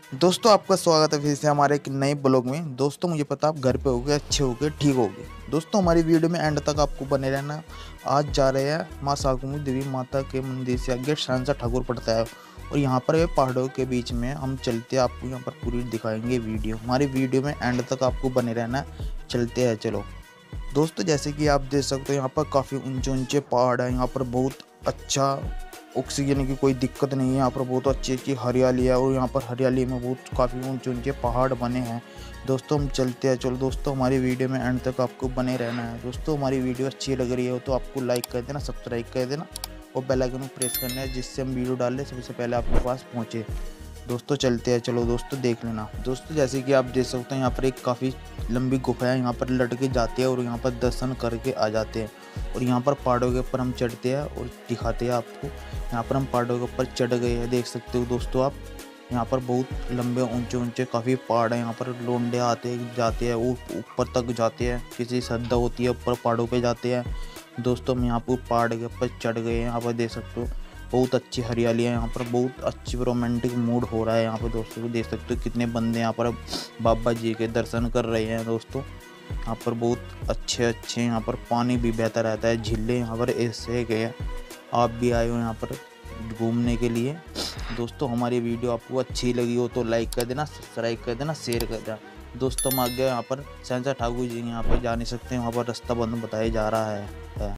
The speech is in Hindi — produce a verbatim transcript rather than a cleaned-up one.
दोस्तों आपका स्वागत है फिर से हमारे एक नए ब्लॉग में। दोस्तों मुझे पता आप घर पे होगे, अच्छे होगे, ठीक होगे। दोस्तों हमारी वीडियो में एंड तक आपको बने रहना। आज जा रहे हैं माँ शाकंभरी देवी माता के मंदिर से आगे शांसा ठाकुर पड़ता है और यहाँ पर ये पहाड़ों के बीच में हम चलते हैं। आपको यहाँ पर पूरी दिखाएंगे वीडियो। हमारी वीडियो में एंड तक आपको बने रहना। चलते हैं चलो। दोस्तों जैसे कि आप देख सकते हो यहाँ पर काफ़ी ऊंचे ऊंचे पहाड़ है। यहाँ पर बहुत अच्छा ऑक्सीजन की कोई दिक्कत नहीं है। यहाँ पर बहुत अच्छी अच्छी हरियाली है और यहाँ पर हरियाली में बहुत काफ़ी ऊंचे ऊंचे पहाड़ बने हैं। दोस्तों हम चलते हैं चलो। दोस्तों हमारी वीडियो में एंड तक आपको बने रहना है। दोस्तों हमारी वीडियो अच्छी लग रही हो तो आपको लाइक कर देना, सब्सक्राइब कर देना और बेल आइकन को प्रेस करना है जिससे हम वीडियो डालें सबसे पहले आपके पास पहुँचे। दोस्तों चलते हैं चलो। दोस्तों देख लेना। दोस्तों जैसे कि आप देख सकते हैं यहाँ पर एक काफ़ी लंबी गुफा है। यहाँ पर लड़के जाते हैं और यहाँ पर दर्शन करके आ जाते हैं और यहाँ पर पहाड़ों के ऊपर हम चढ़ते हैं और दिखाते हैं आपको। यहाँ पर हम पहाड़ों के ऊपर चढ़ गए हैं, देख सकते हो दोस्तों आप। यहाँ पर बहुत लंबे ऊंचे ऊंचे काफ़ी पहाड़ हैं। यहाँ पर लोंडे आते हैं जाते हैं, वो ऊपर तक जाते हैं। किसी श्रद्धा होती है ऊपर पहाड़ों पे जाते हैं। दोस्तों हम यहाँ पर पहाड़ के ऊपर चढ़ गए हैं। यहाँ पर देख सकते हो बहुत अच्छी हरियाली है। यहाँ पर बहुत अच्छी रोमांटिक मूड हो रहा है। यहाँ पर दोस्तों को देख सकते हो कितने बंदे यहाँ पर बाबा जी के दर्शन कर रहे हैं। दोस्तों यहाँ पर बहुत अच्छे अच्छे यहाँ पर पानी भी बहता रहता है, झीलें यहाँ पर ऐसे गए। आप भी आए हो यहाँ पर घूमने के लिए। दोस्तों हमारी वीडियो आपको अच्छी लगी हो तो लाइक कर देना, सब्सक्राइब कर देना, शेयर कर देना। दोस्तों हम आगे यहाँ पर शांसा ठाकुर जी यहाँ पर जा नहीं सकते, वहाँ पर रास्ता बंद बताया जा रहा है।